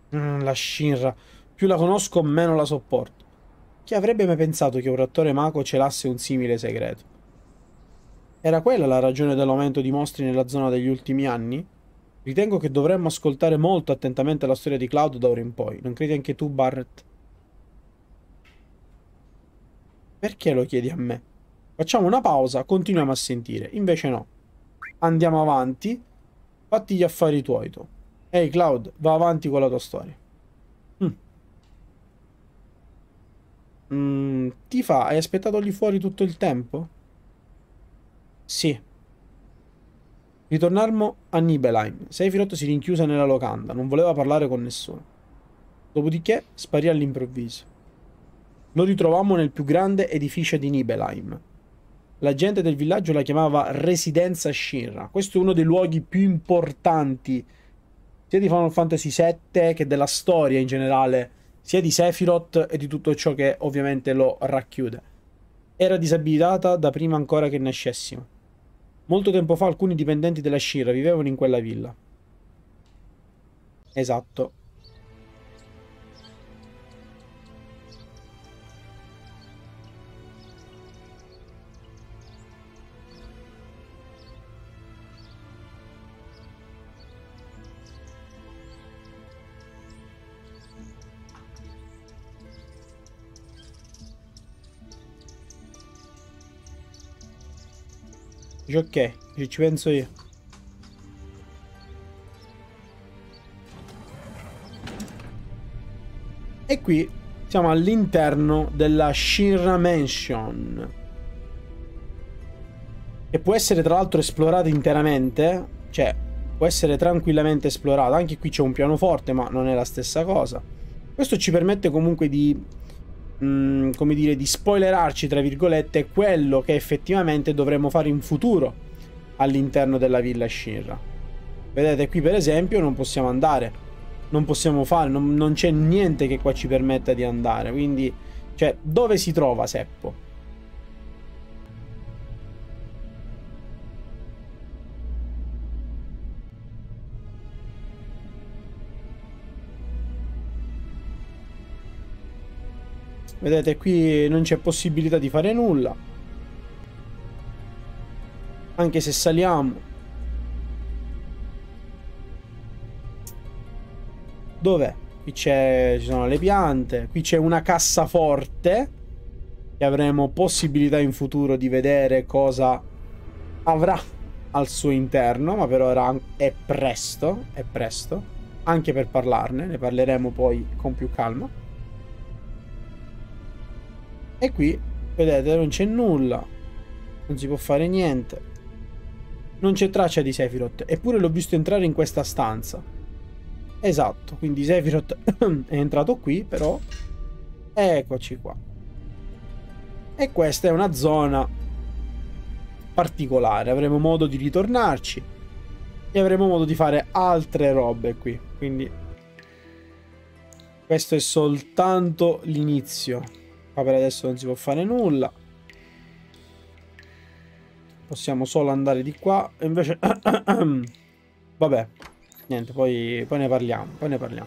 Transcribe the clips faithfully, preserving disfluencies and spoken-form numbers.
Mm, la Shinra. Più la conosco, meno la sopporto. Chi avrebbe mai pensato che un reattore Mako celasse un simile segreto? Era quella la ragione dell'aumento di mostri nella zona degli ultimi anni? Ritengo che dovremmo ascoltare molto attentamente la storia di Cloud da ora in poi. Non credi anche tu, Barrett? Perché lo chiedi a me? Facciamo una pausa, continuiamo a sentire. Invece no. Andiamo avanti. Fatti gli affari tuoi, tu. Ehi, Cloud, va avanti con la tua storia. Mm. Mm, ti fa, hai aspettato lì fuori tutto il tempo? Sì. Ritornammo a Nibelheim. Sephiroth si rinchiuse nella locanda, non voleva parlare con nessuno. Dopodiché sparì all'improvviso. Lo ritrovammo nel più grande edificio di Nibelheim. La gente del villaggio la chiamava Residenza Shinra. Questo è uno dei luoghi più importanti sia di Final Fantasy sette che della storia in generale, sia di Sephiroth e di tutto ciò che ovviamente lo racchiude. Era disabilitata da prima ancora che nascessimo. Molto tempo fa alcuni dipendenti della Shinra vivevano in quella villa. Esatto. Dice ok, dice, ci penso io. E qui siamo all'interno della Shinra Mansion, che può essere tra l'altro esplorata interamente, cioè può essere tranquillamente esplorata. Anche qui c'è un pianoforte, ma non è la stessa cosa. Questo ci permette comunque di, mh, come dire, di spoilerarci, tra virgolette, quello che effettivamente dovremo fare in futuro all'interno della villa Shinra. Vedete, qui per esempio non possiamo andare. Non possiamo fare, non, non c'è niente che qua ci permetta di andare. Quindi, cioè, dove si trova Seppo? Vedete, qui non c'è possibilità di fare nulla. Anche se saliamo. Dov'è? Qui c'è, ci sono le piante. Qui c'è una cassaforte. Che avremo possibilità in futuro di vedere cosa avrà al suo interno. Ma per ora è presto. È presto. Anche per parlarne. Ne parleremo poi con più calma. E qui, vedete, non c'è nulla. Non si può fare niente. Non c'è traccia di Sephiroth. Eppure l'ho visto entrare in questa stanza. Esatto, quindi Sephiroth è entrato qui, però. Eccoci qua. E questa è una zona particolare. Avremo modo di ritornarci. E avremo modo di fare altre robe qui. Quindi questo è soltanto l'inizio. Qua per adesso non si può fare nulla. Possiamo solo andare di qua. E invece vabbè. Niente, poi, poi ne parliamo. Poi ne parliamo.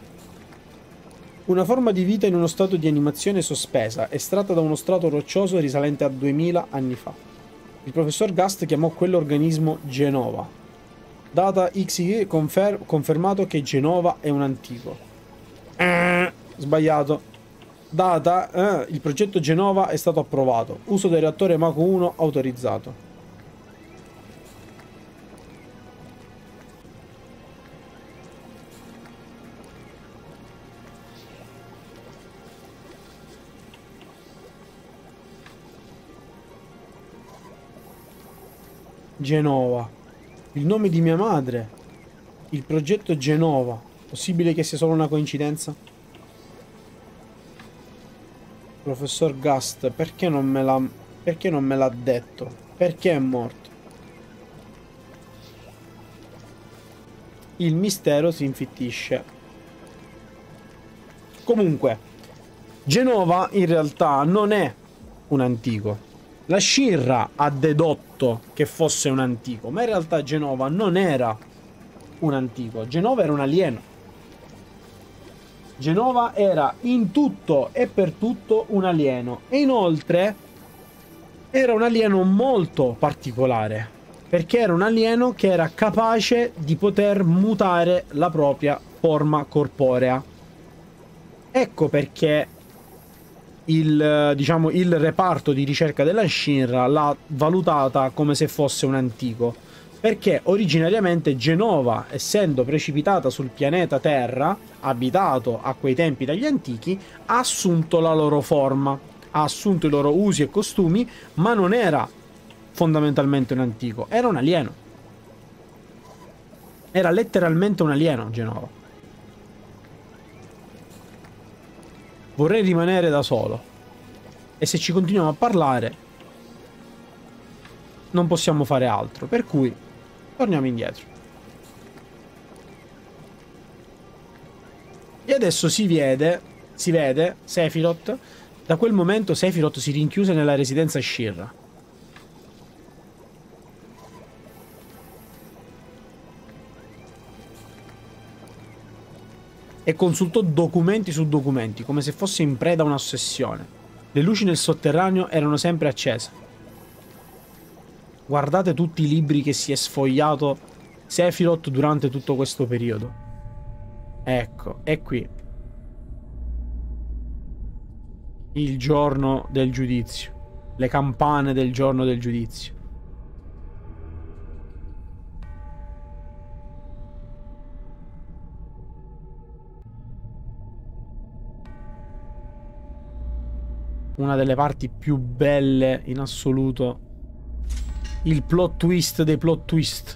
Una forma di vita in uno stato di animazione sospesa, estratta da uno strato roccioso risalente a duemila anni fa. Il professor Gast chiamò quell'organismo Genova. Data X Y confer confermato che Genova è un antico. Eh, sbagliato. Data, eh, il progetto Genova è stato approvato. Uso del reattore Mako uno autorizzato. Genova. Il nome di mia madre. Il progetto Genova. Possibile che sia solo una coincidenza? Professor Gast, perché non me l'ha... Perché non me l'ha detto? Perché è morto? Il mistero si infittisce. Comunque, Genova in realtà non è un antico. La Shinra ha dedotto che fosse un antico, ma in realtà Genova non era un antico. Genova era un alieno. Genova era in tutto e per tutto un alieno. E inoltre era un alieno molto particolare, perché era un alieno che era capace di poter mutare la propria forma corporea. Ecco perché il, diciamo, il reparto di ricerca della Shinra l'ha valutata come se fosse un antico. Perché originariamente Genova, essendo precipitata sul pianeta Terra, abitato a quei tempi dagli antichi, ha assunto la loro forma, ha assunto i loro usi e costumi, ma non era fondamentalmente un antico, era un alieno. Era letteralmente un alieno, Genova. Vorrei rimanere da solo. E se ci continuiamo a parlare, non possiamo fare altro. Per cui, torniamo indietro. E adesso si vede, si vede Sephiroth. Da quel momento Sephiroth si rinchiuse nella residenza Shinra. E consultò documenti su documenti, come se fosse in preda a un'ossessione. Le luci nel sotterraneo erano sempre accese. Guardate tutti i libri che si è sfogliato Sephiroth durante tutto questo periodo. Ecco, è qui. Il giorno del giudizio. Le campane del giorno del giudizio. Una delle parti più belle in assoluto. Il plot twist dei plot twist.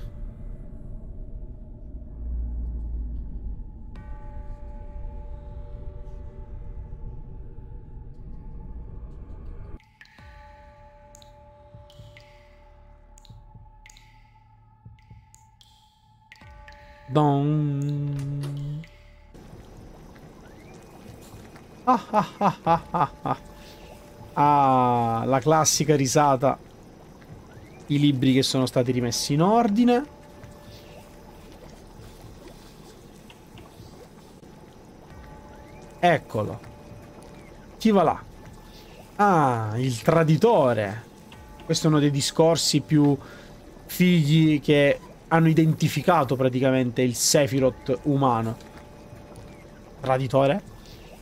Don. Ah ah ah ah ah ah. Ah, la classica risata. I libri che sono stati rimessi in ordine. Eccolo. Chi va là? Ah, il traditore. Questo è uno dei discorsi più fighi che hanno identificato praticamente il Sephiroth umano. Traditore?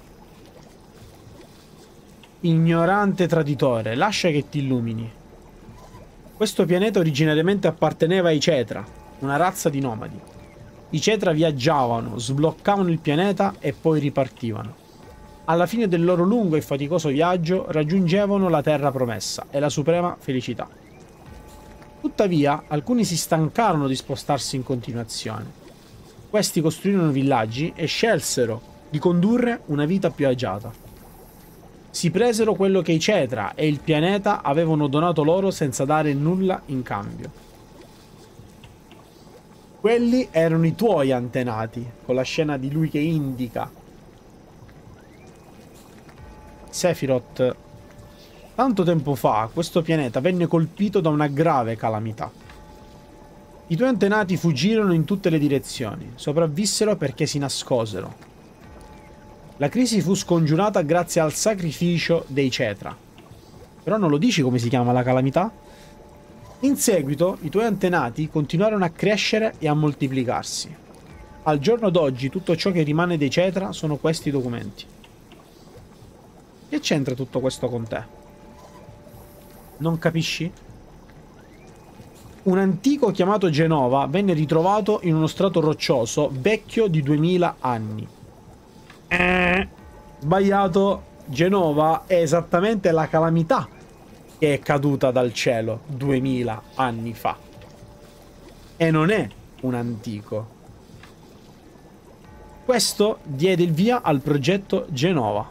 Ignorante traditore, lascia che ti illumini. Questo pianeta originariamente apparteneva ai Cetra, una razza di nomadi. I Cetra viaggiavano, sbloccavano il pianeta e poi ripartivano. Alla fine del loro lungo e faticoso viaggio raggiungevano la terra promessa e la suprema felicità. Tuttavia, alcuni si stancarono di spostarsi in continuazione. Questi costruirono villaggi e scelsero di condurre una vita più agiata. Si presero quello che i Cetra e il pianeta avevano donato loro senza dare nulla in cambio. Quelli erano i tuoi antenati, con la scena di lui che indica. Sephiroth, tanto tempo fa questo pianeta venne colpito da una grave calamità. I tuoi antenati fuggirono in tutte le direzioni, sopravvissero perché si nascosero. La crisi fu scongiurata grazie al sacrificio dei Cetra. Però non lo dici come si chiama la calamità? In seguito, i tuoi antenati continuarono a crescere e a moltiplicarsi. Al giorno d'oggi, tutto ciò che rimane dei Cetra sono questi documenti. Che c'entra tutto questo con te? Non capisci? Un antico chiamato Genova venne ritrovato in uno strato roccioso vecchio di duemila anni. Eh, sbagliato. Genova è esattamente la calamità che è caduta dal cielo duemila anni fa. E non è un antico. Questo diede il via al progetto Genova.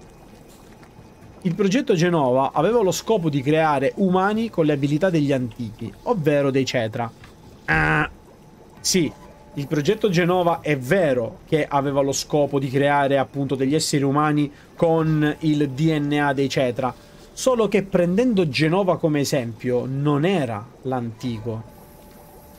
Il progetto Genova aveva lo scopo di creare umani con le abilità degli antichi, ovvero dei Cetra. Ah, sì. Il progetto Genova è vero che aveva lo scopo di creare appunto degli esseri umani con il D N A dei Cetra, solo che prendendo Genova come esempio non era l'antico.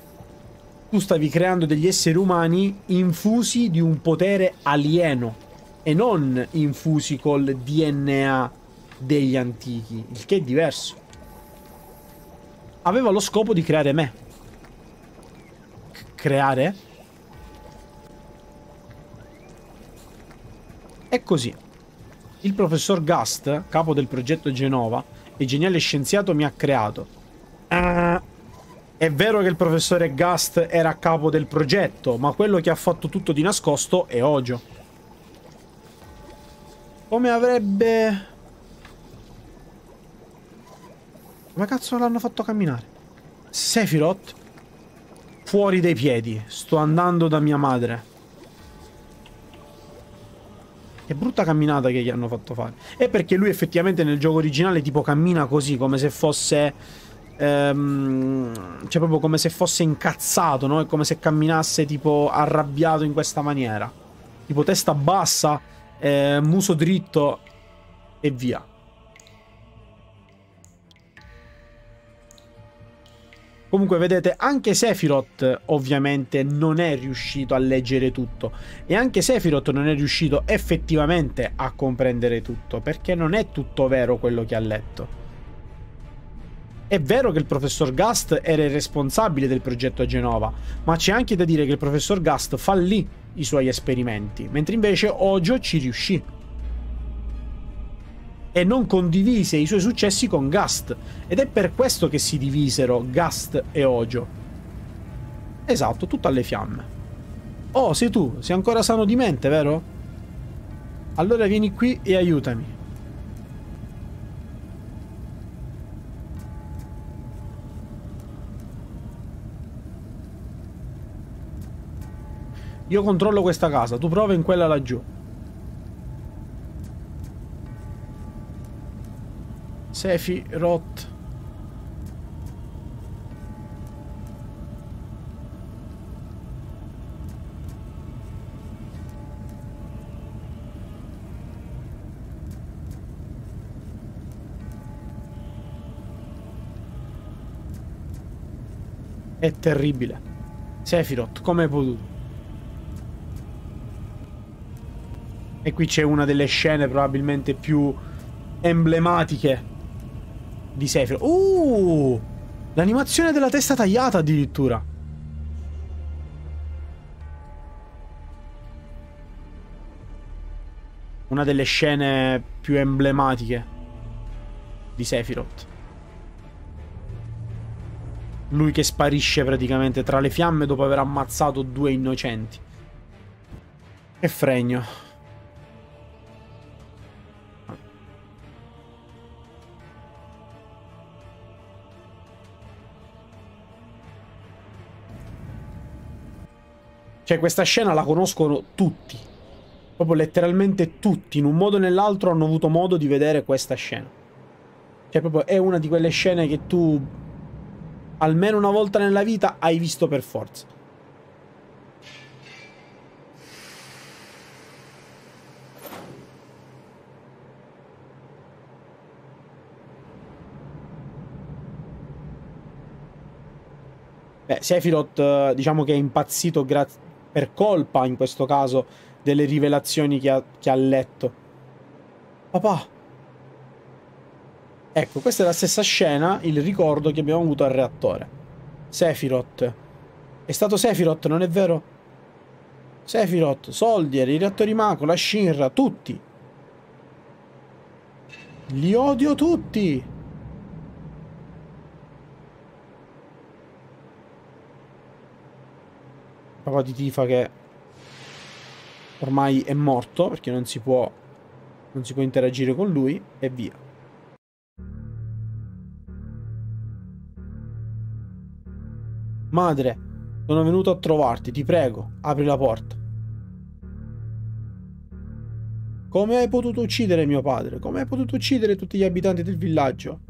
Tu stavi creando degli esseri umani infusi di un potere alieno, e non infusi col D N A degli antichi, il che è diverso. Aveva lo scopo di creare me. C- creare? È così. Il professor Gast, capo del progetto Genova e geniale scienziato, mi ha creato. Ah, è vero che il professore Gast era a capo del progetto, ma quello che ha fatto tutto di nascosto è Hojo. Come avrebbe... Come cazzo l'hanno fatto camminare? Sephiroth? Fuori dai piedi. Sto andando da mia madre. Che brutta camminata che gli hanno fatto fare. È perché lui effettivamente nel gioco originale tipo cammina così, come se fosse... Ehm, cioè proprio come se fosse incazzato, no? È come se camminasse tipo arrabbiato in questa maniera. Tipo testa bassa, eh, muso dritto e via. Comunque vedete, anche Sephiroth ovviamente non è riuscito a leggere tutto. E anche Sephiroth non è riuscito effettivamente a comprendere tutto, perché non è tutto vero quello che ha letto. È vero che il professor Gast era il responsabile del progetto Genova, ma c'è anche da dire che il professor Gast fallì i suoi esperimenti, mentre invece Hojo ci riuscì. E non condivise i suoi successi con Gast. Ed è per questo che si divisero Gast e Hojo. Esatto, tutto alle fiamme. Oh, sei tu, sei ancora sano di mente, vero? Allora vieni qui e aiutami. Io controllo questa casa, tu prova in quella laggiù. Sephiroth. È terribile. Sephiroth, come hai potuto? E qui c'è una delle scene probabilmente più emblematiche di Sephiroth. Uh! L'animazione della testa tagliata addirittura. Una delle scene più emblematiche di Sephiroth. Lui che sparisce praticamente tra le fiamme dopo aver ammazzato due innocenti. Che fregno. Cioè questa scena la conoscono tutti. Proprio letteralmente tutti, in un modo o nell'altro hanno avuto modo di vedere questa scena. Cioè proprio è una di quelle scene che tu almeno una volta nella vita hai visto per forza. Beh, Sephiroth diciamo che è impazzito grazie per colpa, in questo caso, delle rivelazioni che ha, che ha letto. Papà. Ecco, questa è la stessa scena, il ricordo che abbiamo avuto al reattore. Sephiroth. È stato Sephiroth, non è vero? Sephiroth, Soldier, i reattori Mako, la Shinra, tutti. Li odio tutti. Papà di Tifa che ormai è morto perché non si può non si può interagire con lui e via. Madre, sono venuto a trovarti, ti prego, apri la porta. Come hai potuto uccidere mio padre? Come hai potuto uccidere tutti gli abitanti del villaggio?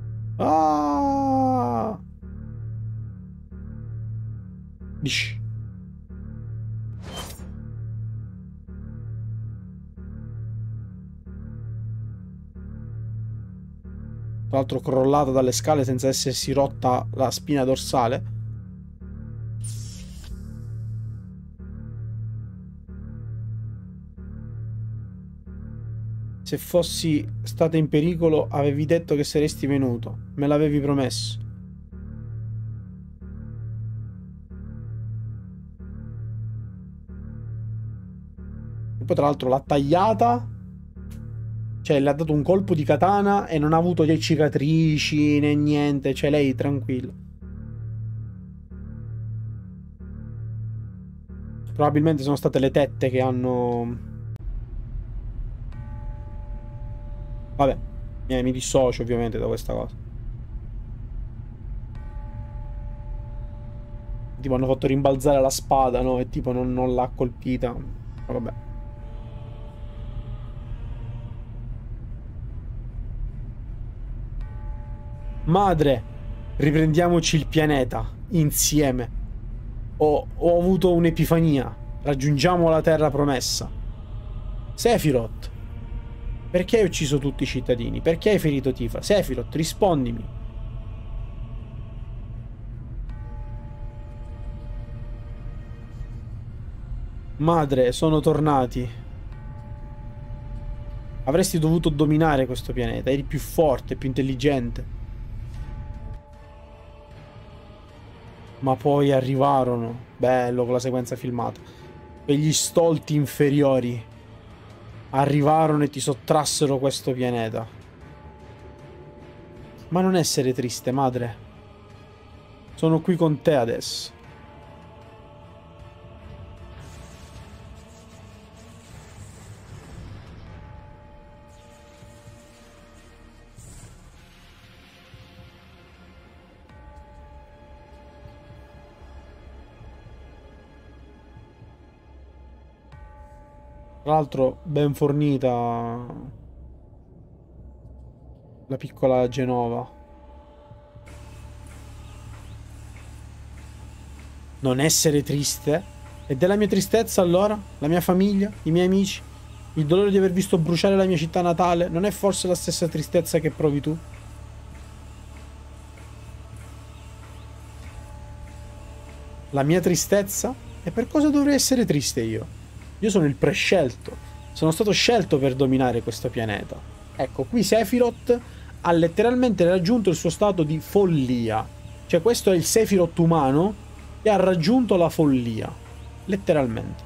Ah! Dish. Tra l'altro crollata dalle scale senza essersi rotta la spina dorsale. Se fossi stata in pericolo, avevi detto che saresti venuto. Me l'avevi promesso. E poi, tra l'altro, l'ha tagliata. Cioè, le ha dato un colpo di katana e non ha avuto né cicatrici né niente. Cioè, lei tranquilla. Probabilmente sono state le tette che hanno... Vabbè, eh, mi dissocio ovviamente da questa cosa. Tipo hanno fatto rimbalzare la spada, no? E tipo non, non l'ha colpita. Vabbè. Madre, riprendiamoci il pianeta. Insieme. Ho, ho avuto un'epifania. Raggiungiamo la terra promessa. Sephiroth. Perché hai ucciso tutti i cittadini? Perché hai ferito Tifa? Sephiroth, rispondimi. Madre, sono tornati. Avresti dovuto dominare questo pianeta. Eri più forte, più intelligente. Ma poi arrivarono. Bello con la sequenza filmata. Quegli stolti inferiori. Arrivarono e ti sottrassero questo pianeta. Ma non essere triste, madre. Sono qui con te adesso. Tra l'altro, ben fornita la piccola Genova. Non essere triste? E della mia tristezza allora? La mia famiglia? I miei amici? Il dolore di aver visto bruciare la mia città natale? Non è forse la stessa tristezza che provi tu? La mia tristezza? E per cosa dovrei essere triste io? Io sono il prescelto. Sono stato scelto per dominare questo pianeta. Ecco, qui Sephiroth ha letteralmente raggiunto il suo stato di follia. Cioè, questo è il Sephiroth umano che ha raggiunto la follia. Letteralmente.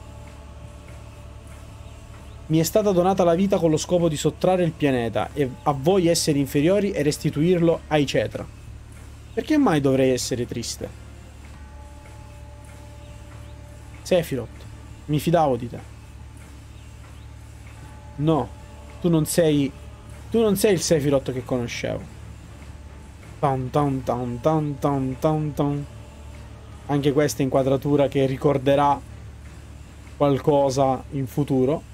Mi è stata donata la vita con lo scopo di sottrarre il pianeta e a voi esseri inferiori e restituirlo ai Cetra. Perché mai dovrei essere triste? Sephiroth. Mi fidavo di te. No, tu non sei... Tu non sei il Sephiroth che conoscevo. Tan tan tan tan tan tan tan. Anche questa inquadratura che ricorderà qualcosa in futuro.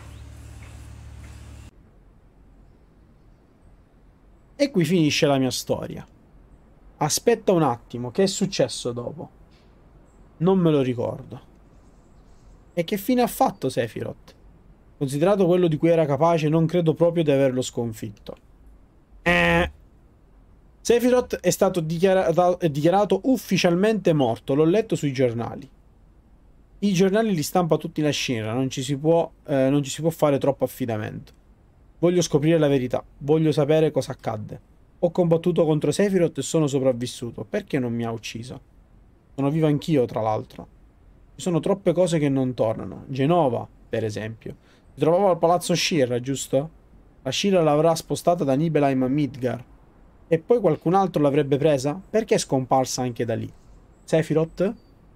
E qui finisce la mia storia. Aspetta un attimo, che è successo dopo? Non me lo ricordo. E che fine ha fatto Sephiroth? Considerato quello di cui era capace, non credo proprio di averlo sconfitto. Eh. Sephiroth è stato dichiarato, è dichiarato ufficialmente morto, l'ho letto sui giornali. I giornali li stampa tutti la Shinra, non ci si può, eh, non ci si può fare troppo affidamento. Voglio scoprire la verità, voglio sapere cosa accadde. Ho combattuto contro Sephiroth e sono sopravvissuto. Perché non mi ha ucciso? Sono vivo anch'io, tra l'altro. Ci sono troppe cose che non tornano. Genova, per esempio. Si trovava al palazzo Shira, giusto? La Shira l'avrà spostata da Nibelheim a Midgar. E poi qualcun altro l'avrebbe presa? Perché è scomparsa anche da lì? Sephiroth?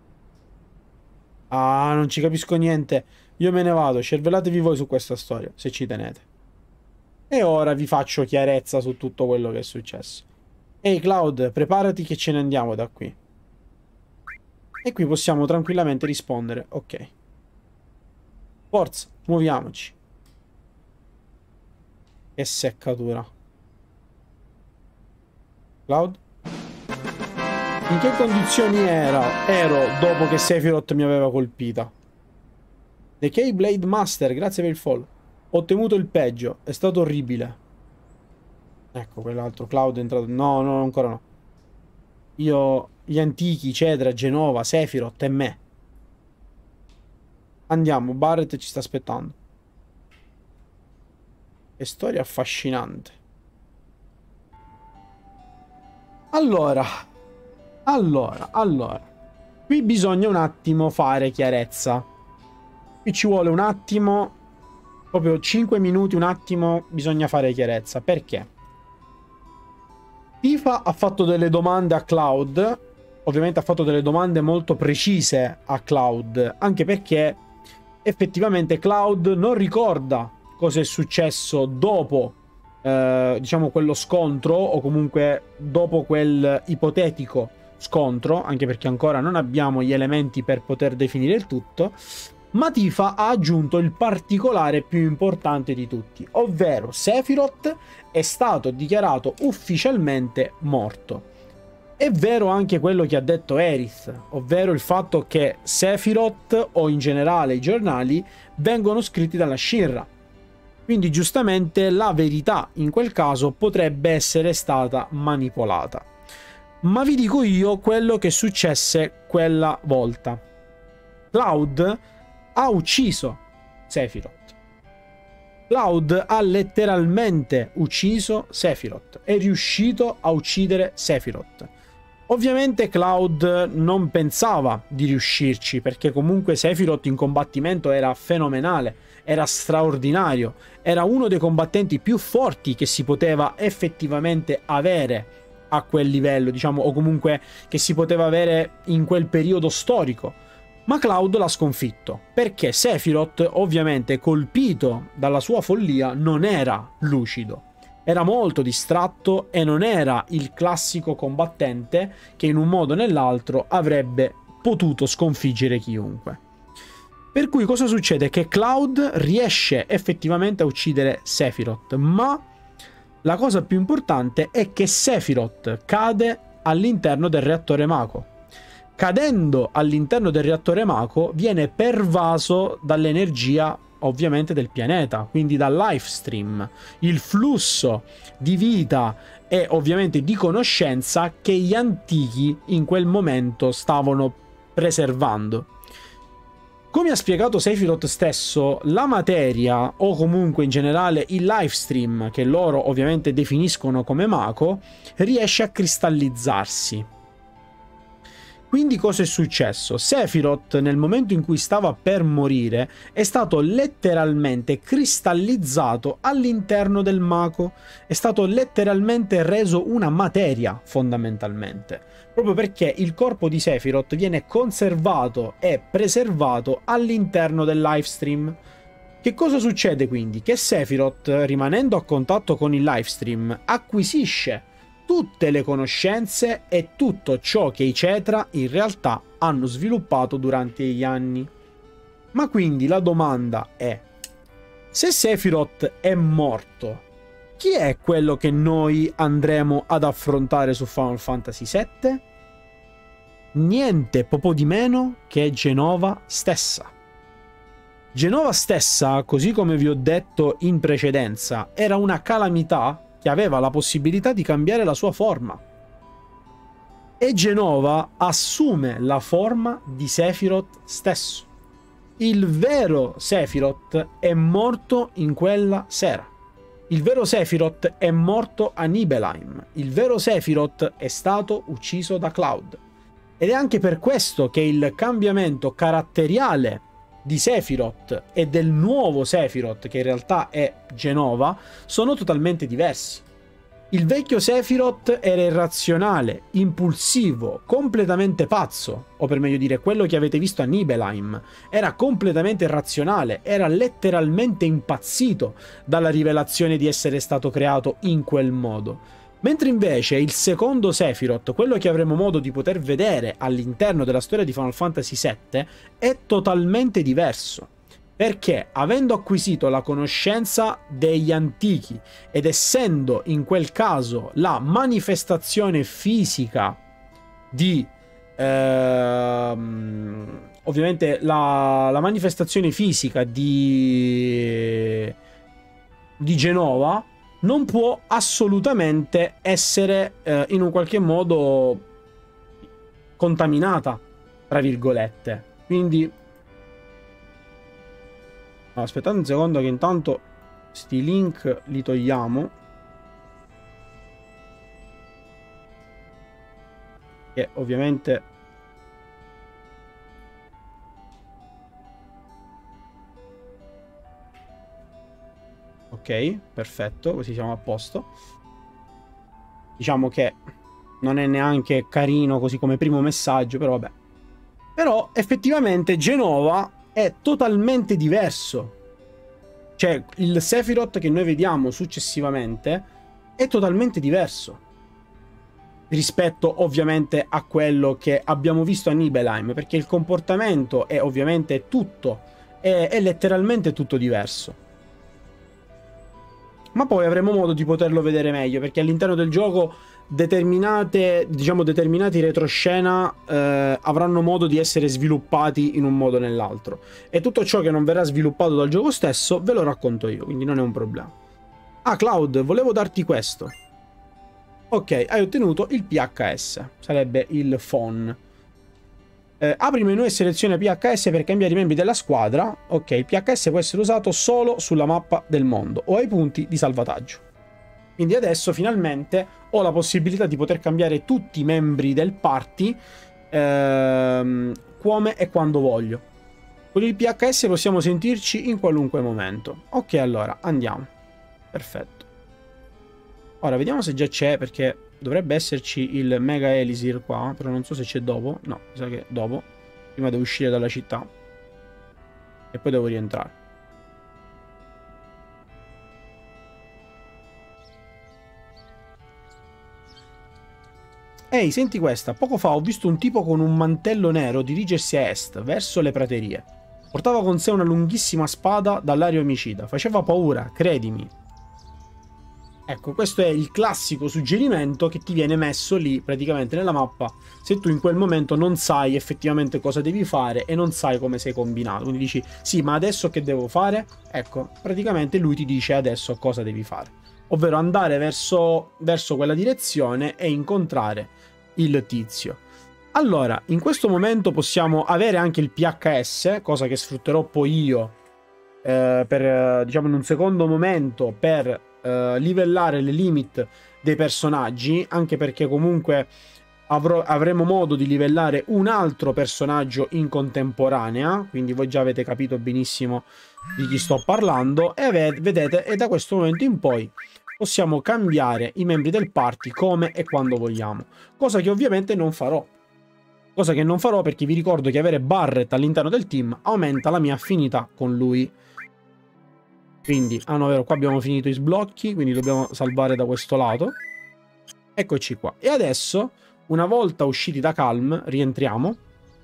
Ah, non ci capisco niente. Io me ne vado, cervellatevi voi su questa storia, se ci tenete. E ora vi faccio chiarezza su tutto quello che è successo. Ehi Cloud, preparati che ce ne andiamo da qui. E qui possiamo tranquillamente rispondere, ok. Forza, muoviamoci. Che seccatura. Cloud? In che condizioni era, ero dopo che Sephiroth mi aveva colpita? The K-Blade Master, grazie per il follow. Ho temuto il peggio, è stato orribile. Ecco, quell'altro Cloud è entrato... No, no, ancora no. Io, gli antichi, Cedra, Genova, Sephiroth e me. Andiamo, Barret ci sta aspettando. Che storia affascinante. Allora, allora, allora. Qui bisogna un attimo fare chiarezza. Qui ci vuole un attimo, proprio cinque minuti, un attimo, bisogna fare chiarezza. Perché? FIFA ha fatto delle domande a Cloud, ovviamente ha fatto delle domande molto precise a Cloud, anche perché effettivamente Cloud non ricorda cosa è successo dopo, eh, diciamo, quello scontro, o comunque dopo quel ipotetico scontro, anche perché ancora non abbiamo gli elementi per poter definire il tutto. Ma Tifa ha aggiunto il particolare più importante di tutti, ovvero Sephiroth è stato dichiarato ufficialmente morto. È vero anche quello che ha detto Aerith, ovvero il fatto che Sephiroth, o in generale i giornali, vengono scritti dalla Shinra. Quindi giustamente la verità in quel caso potrebbe essere stata manipolata. Ma vi dico io quello che successe quella volta. Cloud ha ucciso Sephiroth. Cloud ha letteralmente ucciso Sephiroth. È riuscito a uccidere Sephiroth. Ovviamente Cloud non pensava di riuscirci, perché comunque Sephiroth in combattimento era fenomenale, era straordinario, era uno dei combattenti più forti che si poteva effettivamente avere a quel livello, diciamo, o comunque che si poteva avere in quel periodo storico. Ma Cloud l'ha sconfitto, perché Sephiroth, ovviamente colpito dalla sua follia, non era lucido. Era molto distratto e non era il classico combattente che in un modo o nell'altro avrebbe potuto sconfiggere chiunque. Per cui cosa succede? Che Cloud riesce effettivamente a uccidere Sephiroth, ma la cosa più importante è che Sephiroth cade all'interno del reattore Mako. Cadendo all'interno del reattore Mako viene pervaso dall'energia ovviamente del pianeta, quindi dal life stream, il flusso di vita e ovviamente di conoscenza che gli antichi in quel momento stavano preservando. Come ha spiegato Sephiroth stesso, la materia, o comunque in generale il life stream, che loro ovviamente definiscono come Mako, riesce a cristallizzarsi. Quindi cosa è successo? Sephiroth, nel momento in cui stava per morire, è stato letteralmente cristallizzato all'interno del Mako. È stato letteralmente reso una materia, fondamentalmente. Proprio perché il corpo di Sephiroth viene conservato e preservato all'interno del livestream. Che cosa succede quindi? Che Sephiroth, rimanendo a contatto con il livestream, acquisisce tutte le conoscenze e tutto ciò che i Cetra in realtà hanno sviluppato durante gli anni. Ma quindi la domanda è: se Sephiroth è morto, chi è quello che noi andremo ad affrontare su Final Fantasy sette? Niente poco di meno che Jenova stessa. Genova stessa, così come vi ho detto in precedenza, era una calamità che aveva la possibilità di cambiare la sua forma. E Genova assume la forma di Sephiroth stesso. Il vero Sephiroth è morto in quella sera. Il vero Sephiroth è morto a Nibelheim. Il vero Sephiroth è stato ucciso da Cloud. Ed è anche per questo che il cambiamento caratteriale di Sephiroth e del nuovo Sephiroth, che in realtà è Genova, sono totalmente diversi. Il vecchio Sephiroth era irrazionale, impulsivo, completamente pazzo, o per meglio dire quello che avete visto a Nibelheim. Era completamente irrazionale, era letteralmente impazzito dalla rivelazione di essere stato creato in quel modo. Mentre invece il secondo Sephiroth, quello che avremo modo di poter vedere all'interno della storia di Final Fantasy sette, è totalmente diverso. Perché, avendo acquisito la conoscenza degli antichi ed essendo in quel caso la manifestazione fisica di ehm, ovviamente la, la manifestazione fisica di di Genova, non può assolutamente essere eh, in un qualche modo contaminata, tra virgolette. Quindi aspettate un secondo che intanto sti link li togliamo. Che ovviamente... Ok, perfetto, così siamo a posto. Diciamo che non è neanche carino così come primo messaggio, però vabbè. Però effettivamente Genova è totalmente diverso. Cioè, il Sephiroth che noi vediamo successivamente è totalmente diverso rispetto ovviamente a quello che abbiamo visto a Nibelheim, perché il comportamento è ovviamente tutto, è, è letteralmente tutto diverso. Ma poi avremo modo di poterlo vedere meglio, perché all'interno del gioco determinate, diciamo, determinati retroscena eh, avranno modo di essere sviluppati in un modo o nell'altro. E tutto ciò che non verrà sviluppato dal gioco stesso ve lo racconto io, quindi non è un problema. Ah, Cloud, volevo darti questo. Ok, hai ottenuto il P H S, sarebbe il phone. Eh, apri menu e seleziona P H S per cambiare i membri della squadra. Ok, il P H S può essere usato solo sulla mappa del mondo o ai punti di salvataggio. Quindi adesso finalmente ho la possibilità di poter cambiare tutti i membri del party ehm, come e quando voglio. Con il P H S possiamo sentirci in qualunque momento. Ok, allora andiamo. Perfetto. Ora vediamo se già c'è, perché dovrebbe esserci il Mega Elisir qua, però non so se c'è dopo. No, mi sa che dopo. Prima devo uscire dalla città e poi devo rientrare. Ehi, senti questa. Poco fa ho visto un tipo con un mantello nero dirigersi a est, verso le praterie. Portava con sé una lunghissima spada dall'aria omicida. Faceva paura, credimi. Ecco, questo è il classico suggerimento che ti viene messo lì praticamente nella mappa se tu in quel momento non sai effettivamente cosa devi fare e non sai come sei combinato. Quindi dici, sì, ma adesso che devo fare? Ecco, praticamente lui ti dice adesso cosa devi fare. Ovvero andare verso, verso quella direzione e incontrare il tizio. Allora, in questo momento possiamo avere anche il P H S, cosa che sfrutterò poi io eh, per, diciamo, in un secondo momento per Uh, livellare le limit dei personaggi, anche perché comunque avrò, avremo modo di livellare un altro personaggio in contemporanea, quindi voi già avete capito benissimo di chi sto parlando e vedete, e da questo momento in poi possiamo cambiare i membri del party come e quando vogliamo, cosa che ovviamente non farò cosa che non farò perché vi ricordo che avere Barret all'interno del team aumenta la mia affinità con lui. Quindi, ah no, vero, qua abbiamo finito i sblocchi, quindi dobbiamo salvare da questo lato. Eccoci qua. E adesso, una volta usciti da Calm, rientriamo.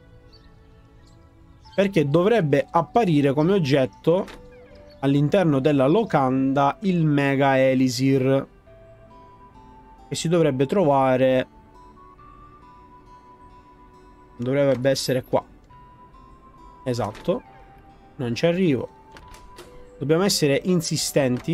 Perché dovrebbe apparire come oggetto all'interno della locanda il Mega Elisir. Che si dovrebbe trovare... Dovrebbe essere qua. Esatto. Non ci arrivo. Dobbiamo essere insistenti.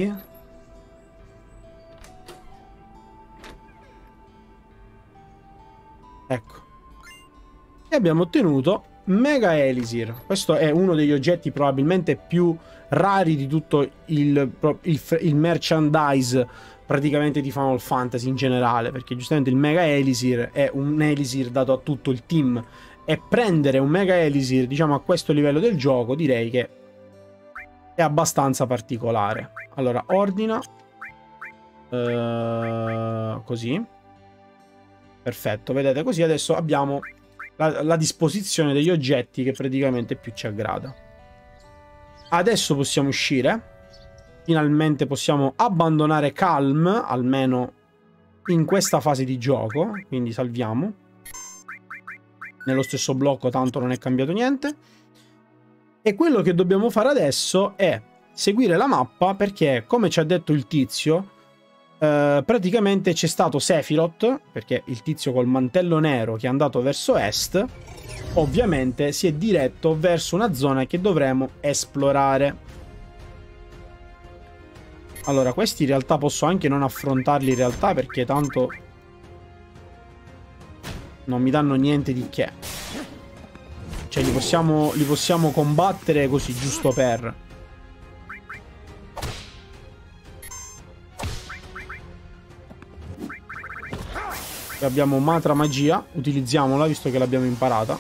Ecco. E abbiamo ottenuto Mega Elisir. Questo è uno degli oggetti probabilmente più rari di tutto il, il, il merchandise praticamente di Final Fantasy in generale. Perché giustamente il Mega Elisir è un Elisir dato a tutto il team. E prendere un Mega Elisir, diciamo, a questo livello del gioco, direi che è abbastanza particolare. Allora, ordina. Uh, così. Perfetto, vedete, così adesso abbiamo la, la disposizione degli oggetti che praticamente più ci aggrada. Adesso possiamo uscire. Finalmente possiamo abbandonare Calm, almeno in questa fase di gioco. Quindi salviamo. Nello stesso blocco, tanto non è cambiato niente. E quello che dobbiamo fare adesso è seguire la mappa perché, come ci ha detto il tizio, eh, praticamente c'è stato Sephiroth, perché il tizio col mantello nero che è andato verso est, ovviamente si è diretto verso una zona che dovremo esplorare. Allora, questi in realtà posso anche non affrontarli in realtà perché tanto non mi danno niente di che. Cioè li possiamo, li possiamo combattere così giusto per. Abbiamo Matra Magia, utilizziamola visto che l'abbiamo imparata.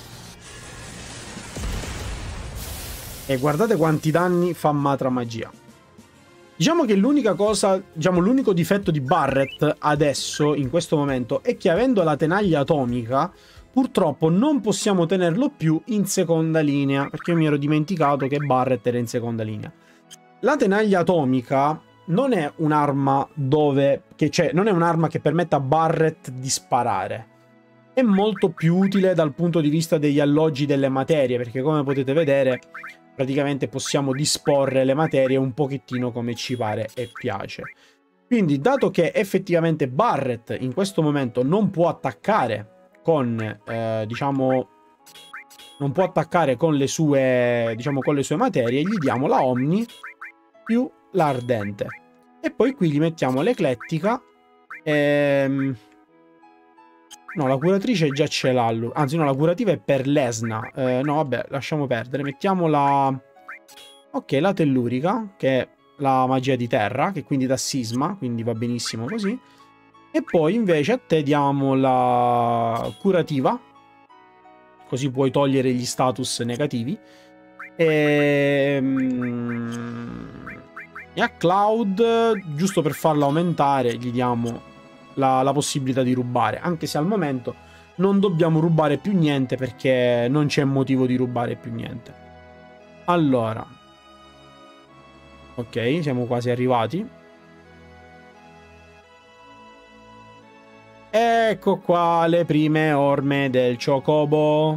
E guardate quanti danni fa Matra Magia. Diciamo che l'unica cosa, diciamo l'unico difetto di Barret adesso, in questo momento, è che avendo la tenaglia atomica, purtroppo non possiamo tenerlo più in seconda linea, perché io mi ero dimenticato che Barret era in seconda linea. La tenaglia atomica non è un'arma dove, che c'è, non è un'arma che permette a Barret di sparare. È molto più utile dal punto di vista degli alloggi delle materie, perché come potete vedere praticamente possiamo disporre le materie un pochettino come ci pare e piace. Quindi, dato che effettivamente Barret in questo momento non può attaccare con, eh, diciamo, non può attaccare con le sue, diciamo, con le sue materie, gli diamo la Omni più l'Ardente. E poi qui gli mettiamo l'Eclettica. Ehm... No, la curatrice già ce l'ha. Anzi, no, la curativa è per l'Esna. Eh, no, vabbè, lasciamo perdere. Mettiamo la... Ok, la tellurica, che è la magia di terra, che quindi dà sisma, quindi va benissimo così. E poi invece a te diamo la curativa, così puoi togliere gli status negativi. E... e a Cloud, giusto per farla aumentare, gli diamo la, la possibilità di rubare, anche se al momento non dobbiamo rubare più niente perché non c'è motivo di rubare più niente. Allora, ok, siamo quasi arrivati. Ecco qua le prime orme del Chocobo.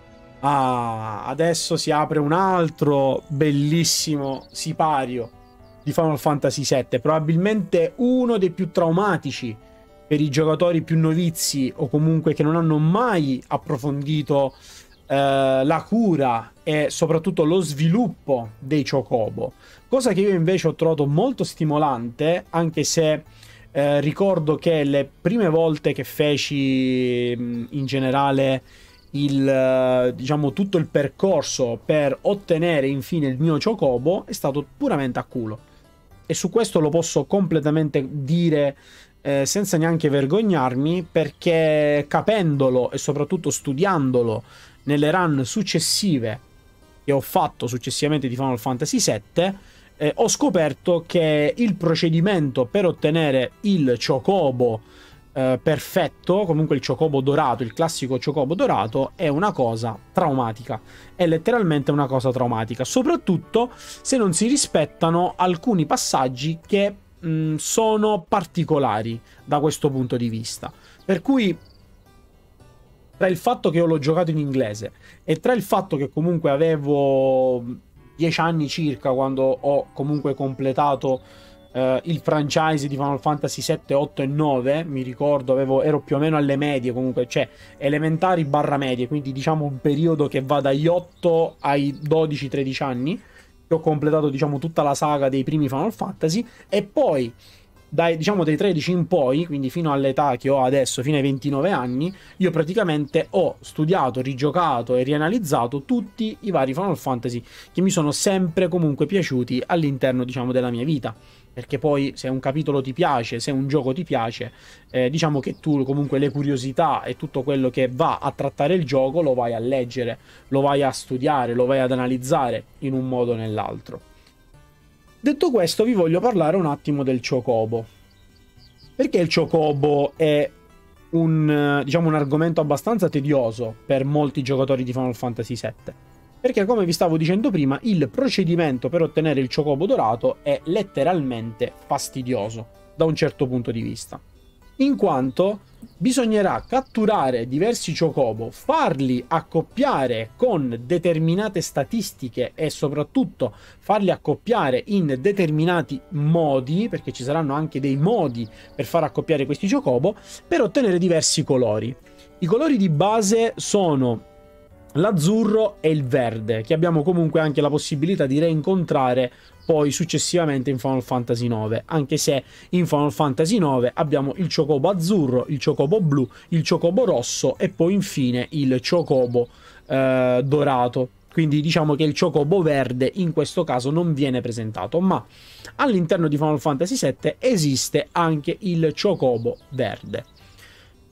Ah, adesso si apre un altro bellissimo sipario di Final Fantasy sette, probabilmente uno dei più traumatici per i giocatori più novizi o comunque che non hanno mai approfondito eh, la cura e soprattutto lo sviluppo dei Chocobo, cosa che io invece ho trovato molto stimolante, anche se eh, ricordo che le prime volte che feci in generale il, diciamo, tutto il percorso per ottenere infine il mio Chocobo è stato puramente a culo, e su questo lo posso completamente dire eh, senza neanche vergognarmi, perché capendolo e soprattutto studiandolo nelle run successive che ho fatto successivamente di Final Fantasy sette, eh, ho scoperto che il procedimento per ottenere il Chocobo eh, perfetto, comunque il Chocobo dorato, il classico Chocobo dorato, è una cosa traumatica. È letteralmente una cosa traumatica, soprattutto se non si rispettano alcuni passaggi che mh, sono particolari da questo punto di vista. Per cui, tra il fatto che io l'ho giocato in inglese e tra il fatto che comunque avevo dieci anni circa quando ho comunque completato uh, il franchise di Final Fantasy sette, otto e nove, mi ricordo, avevo, ero più o meno alle medie comunque, cioè elementari barra medie, quindi diciamo un periodo che va dagli otto ai dodici tredici anni, che ho completato diciamo tutta la saga dei primi Final Fantasy, e poi dai, diciamo dai tredici in poi, quindi fino all'età che ho adesso, fino ai ventinove anni, io praticamente ho studiato, rigiocato e rianalizzato tutti i vari Final Fantasy che mi sono sempre comunque piaciuti all'interno, diciamo, della mia vita. Perché poi se un capitolo ti piace, se un gioco ti piace, eh, diciamo che tu comunque le curiosità e tutto quello che va a trattare il gioco lo vai a leggere, lo vai a studiare, lo vai ad analizzare in un modo o nell'altro. Detto questo, vi voglio parlare un attimo del Chocobo. Perché il Chocobo è un, diciamo, un argomento abbastanza tedioso per molti giocatori di Final Fantasy sette? Perché, come vi stavo dicendo prima, il procedimento per ottenere il Chocobo dorato è letteralmente fastidioso da un certo punto di vista, in quanto bisognerà catturare diversi Chocobo, farli accoppiare con determinate statistiche e soprattutto farli accoppiare in determinati modi, perché ci saranno anche dei modi per far accoppiare questi Chocobo, per ottenere diversi colori. I colori di base sono l'azzurro e il verde, che abbiamo comunque anche la possibilità di reincontrare poi successivamente in Final Fantasy nove, anche se in Final Fantasy nove abbiamo il Chocobo azzurro, il Chocobo blu, il Chocobo rosso e poi infine il Chocobo eh, dorato. Quindi diciamo che il Chocobo verde in questo caso non viene presentato, ma all'interno di Final Fantasy sette esiste anche il Chocobo verde.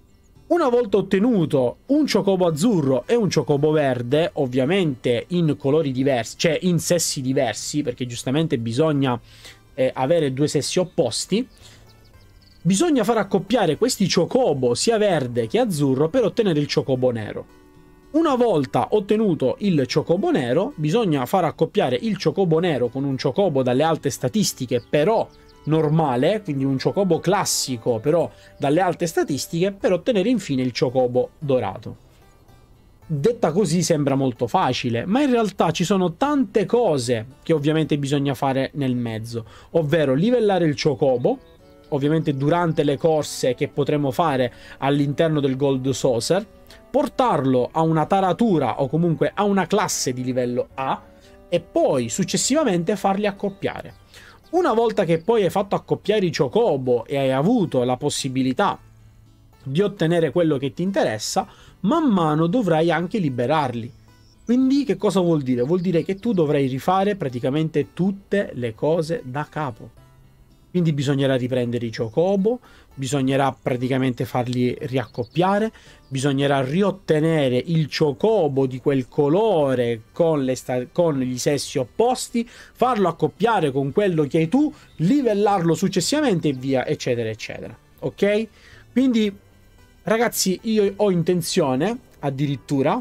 Una volta ottenuto un Chocobo azzurro e un Chocobo verde, ovviamente in colori diversi, cioè in sessi diversi, perché giustamente bisogna eh, avere due sessi opposti, bisogna far accoppiare questi Chocobo, sia verde che azzurro, per ottenere il Chocobo nero. Una volta ottenuto il Chocobo nero, bisogna far accoppiare il Chocobo nero con un Chocobo dalle alte statistiche, però normale, quindi un Chocobo classico, però dalle alte statistiche, per ottenere infine il Chocobo dorato. Detta così sembra molto facile, ma in realtà ci sono tante cose che ovviamente bisogna fare nel mezzo, ovvero livellare il Chocobo, ovviamente durante le corse che potremo fare all'interno del Gold Saucer, portarlo a una taratura o comunque a una classe di livello A e poi successivamente farli accoppiare. Una volta che poi hai fatto accoppiare i Chocobo e hai avuto la possibilità di ottenere quello che ti interessa, man mano dovrai anche liberarli. Quindi che cosa vuol dire? Vuol dire che tu dovrai rifare praticamente tutte le cose da capo. Quindi bisognerà riprendere i Chocobo, bisognerà praticamente farli riaccoppiare, bisognerà riottenere il Chocobo di quel colore con, le con gli sessi opposti, farlo accoppiare con quello che hai tu, livellarlo successivamente e via, eccetera, eccetera. Ok? Quindi, ragazzi, io ho intenzione addirittura,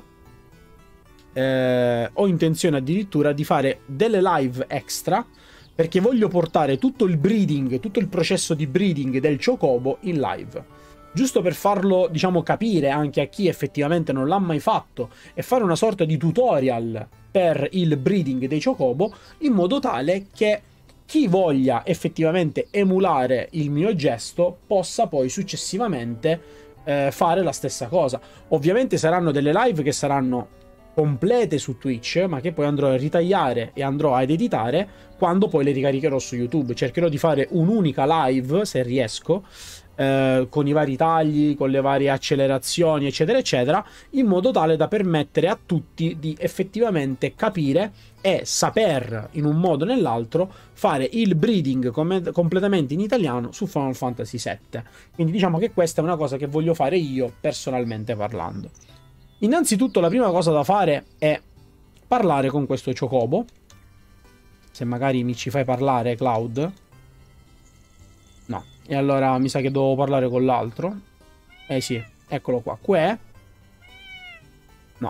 eh, ho intenzione addirittura di fare delle live extra, perché voglio portare tutto il breeding, tutto il processo di breeding del Chocobo in live. Giusto per farlo, diciamo, capire anche a chi effettivamente non l'ha mai fatto e fare una sorta di tutorial per il breeding dei Chocobo, in modo tale che chi voglia effettivamente emulare il mio gesto possa poi successivamente eh, fare la stessa cosa. Ovviamente saranno delle live che saranno complete su Twitch, ma che poi andrò a ritagliare e andrò ad editare quando poi le ricaricherò su YouTube. Cercherò di fare un'unica live, se riesco, eh, con i vari tagli, con le varie accelerazioni, eccetera, eccetera, in modo tale da permettere a tutti di effettivamente capire e saper, in un modo o nell'altro, fare il breeding com completamente in italiano su Final Fantasy sette. Quindi diciamo che questa è una cosa che voglio fare io, personalmente parlando. Innanzitutto la prima cosa da fare è parlare con questo Chocobo. Se magari mi ci fai parlare, Cloud. No. E allora mi sa che devo parlare con l'altro. Eh sì, eccolo qua. Que. No.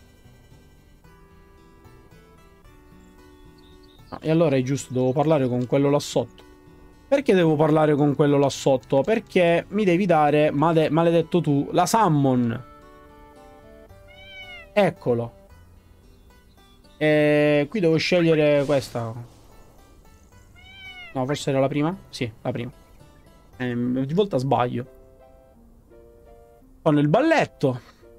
No. E allora è giusto, devo parlare con quello là sotto. Perché devo parlare con quello là sotto? Perché mi devi dare, male maledetto tu, la summon. Eccolo. E qui devo scegliere questa. No, forse era la prima? Sì, la prima. Eh, di volta sbaglio. Fanno il balletto.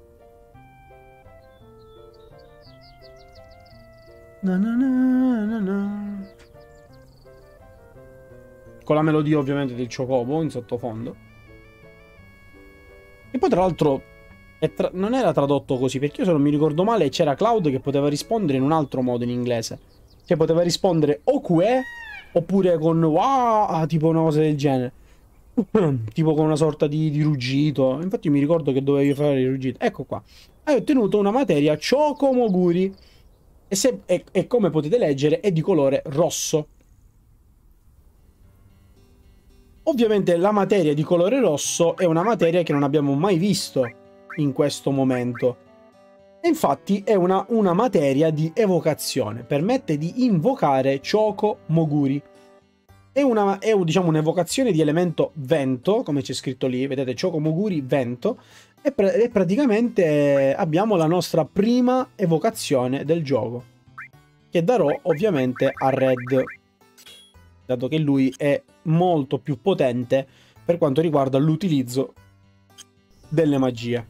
Na na na na. Con la melodia ovviamente del Chocobo in sottofondo. E poi tra l'altro non era tradotto così, perché io se non mi ricordo male c'era Cloud che poteva rispondere in un altro modo in inglese. Cioè poteva rispondere o que oppure con wow, tipo una cosa del genere. Tipo con una sorta di, di ruggito. Infatti mi ricordo che dovevi fare il ruggito. Ecco qua. Hai ottenuto una materia Chokomoguri. E, se, e, e come potete leggere è di colore rosso. Ovviamente la materia di colore rosso è una materia che non abbiamo mai visto in questo momento. E infatti è una, una materia di evocazione. Permette di invocare Chokomoguri. È una, è diciamo un'evocazione di elemento vento, come c'è scritto lì, vedete, Chokomoguri vento, e, pr e praticamente abbiamo la nostra prima evocazione del gioco, che darò ovviamente a Red, dato che lui è molto più potente per quanto riguarda l'utilizzo delle magie.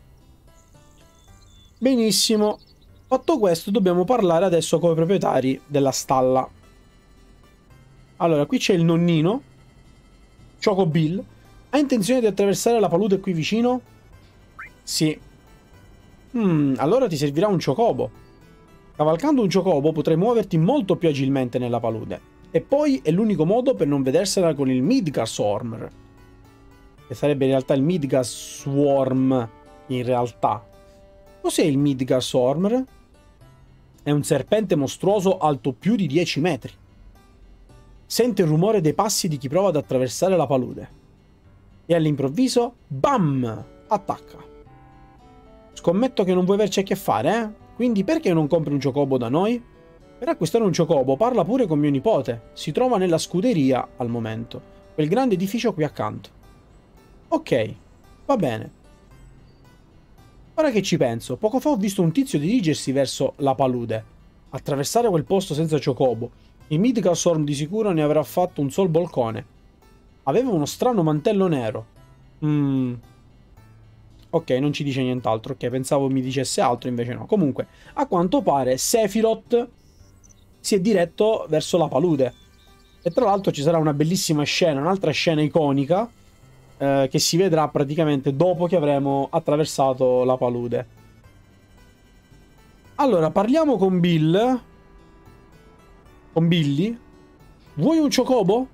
Benissimo, fatto questo dobbiamo parlare adesso con i proprietari della stalla. Allora, qui c'è il nonnino, Choco Bill. Ha intenzione di attraversare la palude qui vicino? Sì. Hmm, allora ti servirà un Chocobo. Cavalcando un Chocobo potrai muoverti molto più agilmente nella palude. E poi è l'unico modo per non vedersela con il Midgar Swarmer. che sarebbe in realtà il Midgar Swarm, in realtà. Cos'è il Midgar Swarm? È un serpente mostruoso alto più di dieci metri. Sente il rumore dei passi di chi prova ad attraversare la palude. E all'improvviso, bam! Attacca. Scommetto che non vuoi averci a che fare, eh? Quindi perché non compri un Chocobo da noi? Per acquistare un Chocobo parla pure con mio nipote. Si trova nella scuderia al momento. Quel grande edificio qui accanto. Ok, va bene. Ora che ci penso, poco fa ho visto un tizio dirigersi verso la palude. Attraversare quel posto senza Chocobo. Il Midgar Swarm di sicuro ne avrà fatto un sol bolcone. Aveva uno strano mantello nero. Mmm... Ok, non ci dice nient'altro. Ok, pensavo mi dicesse altro, invece no. Comunque, a quanto pare Sephiroth si è diretto verso la palude. E tra l'altro ci sarà una bellissima scena, un'altra scena iconica, eh, che si vedrà praticamente dopo che avremo attraversato la palude. Allora, parliamo con Bill. Con Billy. Vuoi un Chocobo?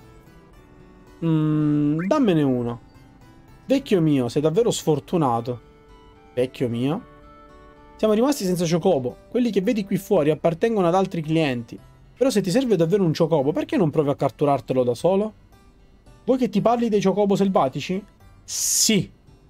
Mm, dammene uno. Vecchio mio, sei davvero sfortunato. Vecchio mio? Siamo rimasti senza Chocobo. Quelli che vedi qui fuori appartengono ad altri clienti. Però se ti serve davvero un Chocobo, perché non provi a catturartelo da solo? Vuoi che ti parli dei Chocobo selvatici? Sì.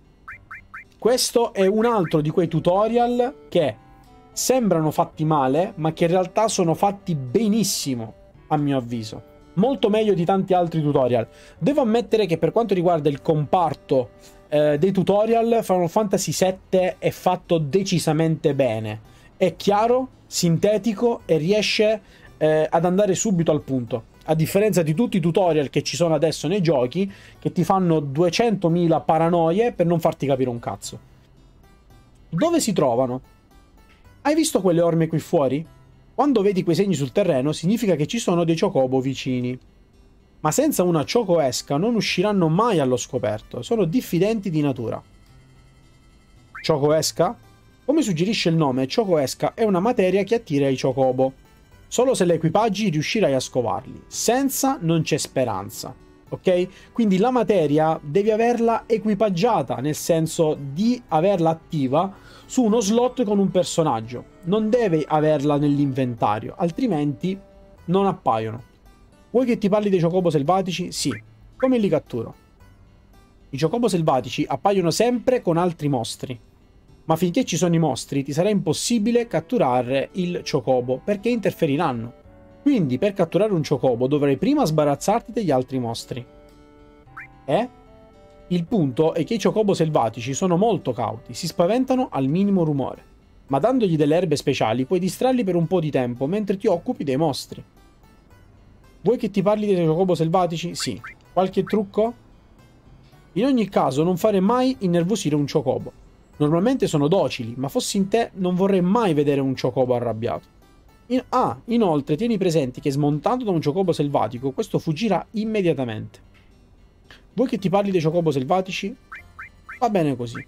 Questo è un altro di quei tutorial che sembrano fatti male, ma che in realtà sono fatti benissimo, a mio avviso. Molto meglio di tanti altri tutorial. Devo ammettere che per quanto riguarda il comparto eh, dei tutorial, Final Fantasy sette è fatto decisamente bene. È chiaro, sintetico e riesce eh, ad andare subito al punto. A differenza di tutti i tutorial che ci sono adesso nei giochi, che ti fanno duecentomila paranoie per non farti capire un cazzo. Dove si trovano? Hai visto quelle orme qui fuori? Quando vedi quei segni sul terreno significa che ci sono dei Chocobo vicini. Ma senza una Chocoesca non usciranno mai allo scoperto, sono diffidenti di natura. Chocoesca? Come suggerisce il nome, Chocoesca è una materia che attira i Chocobo. Solo se la equipaggi riuscirai a scovarli. Senza non c'è speranza. Ok? Quindi la materia devi averla equipaggiata, nel senso di averla attiva su uno slot con un personaggio. Non devi averla nell'inventario, altrimenti non appaiono. Vuoi che ti parli dei Chocobo selvatici? Sì. Come li catturo? I Chocobo selvatici appaiono sempre con altri mostri. Ma finché ci sono i mostri ti sarà impossibile catturare il Chocobo, perché interferiranno. Quindi per catturare un Chocobo dovrai prima sbarazzarti degli altri mostri. Eh? Il punto è che i Chocobo selvatici sono molto cauti, si spaventano al minimo rumore. Ma dandogli delle erbe speciali puoi distrarli per un po' di tempo mentre ti occupi dei mostri. Vuoi che ti parli dei Chocobo selvatici? Sì. Qualche trucco? In ogni caso non fare mai innervosire un Chocobo. Normalmente sono docili, ma fossi in te non vorrei mai vedere un Chocobo arrabbiato. In ah, inoltre tieni presenti che smontando da un Chocobo selvatico questo fuggirà immediatamente. Vuoi che ti parli dei Chocobo selvatici? Va bene così.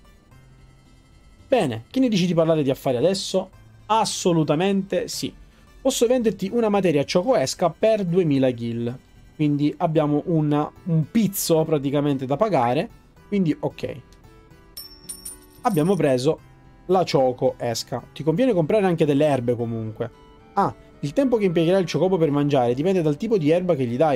Bene, che ne dici di parlare di affari adesso? Assolutamente sì. Posso venderti una materia Chocoesca per duemila gil. Quindi abbiamo una, un pizzo praticamente da pagare. Quindi ok. Abbiamo preso la Chocoesca. Ti conviene comprare anche delle erbe comunque. Ah, il tempo che impiegherà il Chocobo per mangiare dipende dal tipo di erba che gli dai.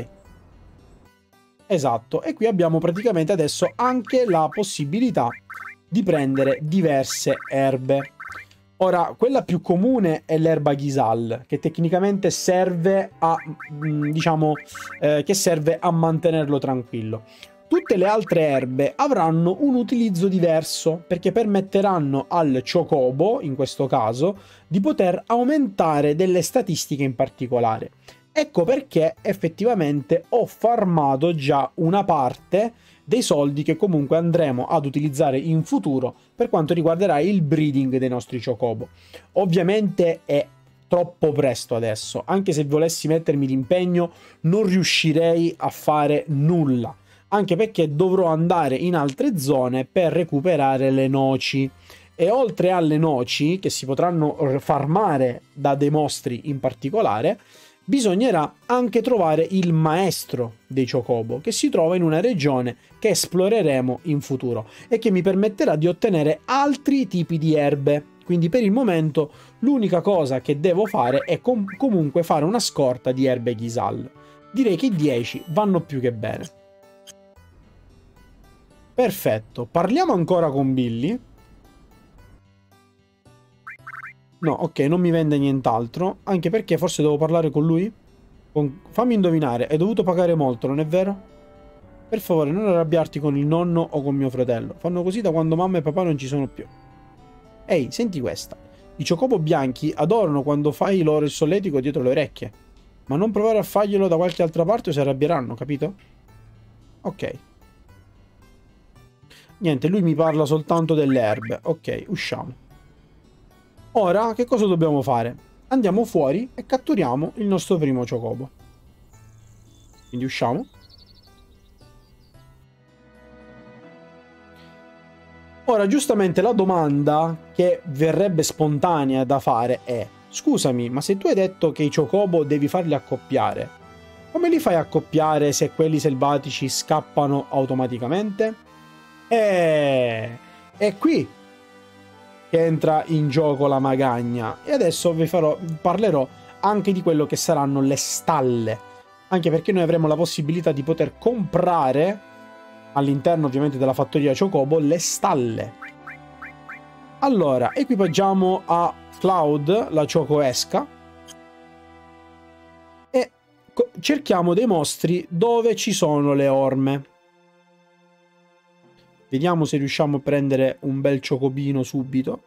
Esatto, e qui abbiamo praticamente adesso anche la possibilità di prendere diverse erbe. Ora, quella più comune è l'erba Ghisal, che tecnicamente serve a, diciamo, eh, che serve a mantenerlo tranquillo. Tutte le altre erbe avranno un utilizzo diverso, perché permetteranno al Chocobo, in questo caso, di poter aumentare delle statistiche in particolare. Ecco perché effettivamente ho farmato già una parte dei soldi che comunque andremo ad utilizzare in futuro per quanto riguarderà il breeding dei nostri Chocobo. Ovviamente è troppo presto adesso, anche se volessi mettermi d'impegno non riuscirei a fare nulla, anche perché dovrò andare in altre zone per recuperare le noci. E oltre alle noci, che si potranno farmare da dei mostri in particolare, bisognerà anche trovare il maestro dei chocobo, che si trova in una regione che esploreremo in futuro e che mi permetterà di ottenere altri tipi di erbe. Quindi per il momento l'unica cosa che devo fare è com comunque fare una scorta di erbe Gysahl. Direi che dieci vanno più che bene. Perfetto, parliamo ancora con Billy. No, ok, non mi vende nient'altro, anche perché forse devo parlare con lui? Con... Fammi indovinare, hai dovuto pagare molto, non è vero? Per favore, non arrabbiarti con il nonno o con mio fratello. Fanno così da quando mamma e papà non ci sono più. Ehi, senti questa. I chocobo bianchi adorano quando fai loro il solletico dietro le orecchie. Ma non provare a farglielo da qualche altra parte o si arrabbieranno, capito? Ok. Niente, lui mi parla soltanto delle erbe. Ok, usciamo. Ora, che cosa dobbiamo fare? Andiamo fuori e catturiamo il nostro primo chocobo. Quindi usciamo. Ora, giustamente la domanda che verrebbe spontanea da fare è: scusami, ma se tu hai detto che i chocobo devi farli accoppiare, come li fai a accoppiare se quelli selvatici scappano automaticamente? E è qui che entra in gioco la magagna. E adesso vi farò, parlerò anche di quello che saranno le stalle, anche perché noi avremo la possibilità di poter comprare all'interno ovviamente della fattoria Chocobo le stalle. Allora, equipaggiamo a Cloud la Chocoesca e cerchiamo dei mostri dove ci sono le orme. Vediamo se riusciamo a prendere un bel ciocobino subito.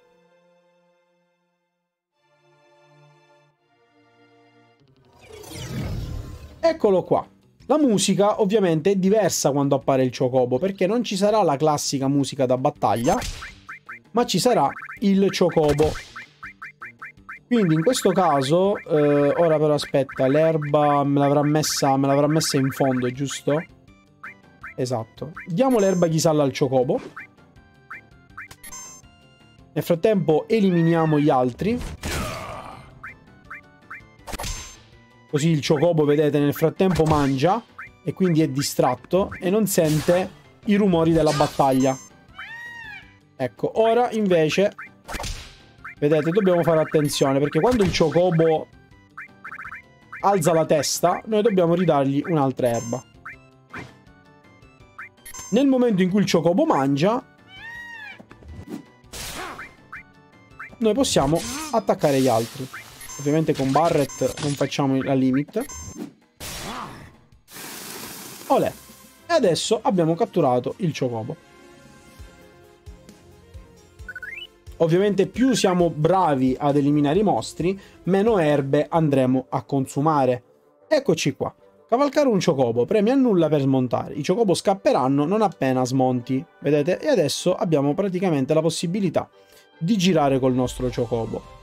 Eccolo qua. La musica ovviamente è diversa quando appare il chocobo, perché non ci sarà la classica musica da battaglia, ma ci sarà il chocobo. Quindi in questo caso, eh, ora però aspetta, l'erba me l'avrà messa, me l'avrà messa in fondo, giusto? Esatto. Diamo l'erba Gysahl al chocobo. Nel frattempo eliminiamo gli altri. Così il chocobo, vedete, nel frattempo mangia e quindi è distratto e non sente i rumori della battaglia. Ecco, ora invece, vedete, dobbiamo fare attenzione perché quando il chocobo alza la testa, noi dobbiamo ridargli un'altra erba. Nel momento in cui il chocobo mangia, noi possiamo attaccare gli altri. Ovviamente con Barret non facciamo la limit. Olè. E adesso abbiamo catturato il chocobo. Ovviamente più siamo bravi ad eliminare i mostri, meno erbe andremo a consumare. Eccoci qua. Cavalcare un chocobo, premi annulla per smontare. I chocobo scapperanno non appena smonti. Vedete? E adesso abbiamo praticamente la possibilità di girare col nostro chocobo.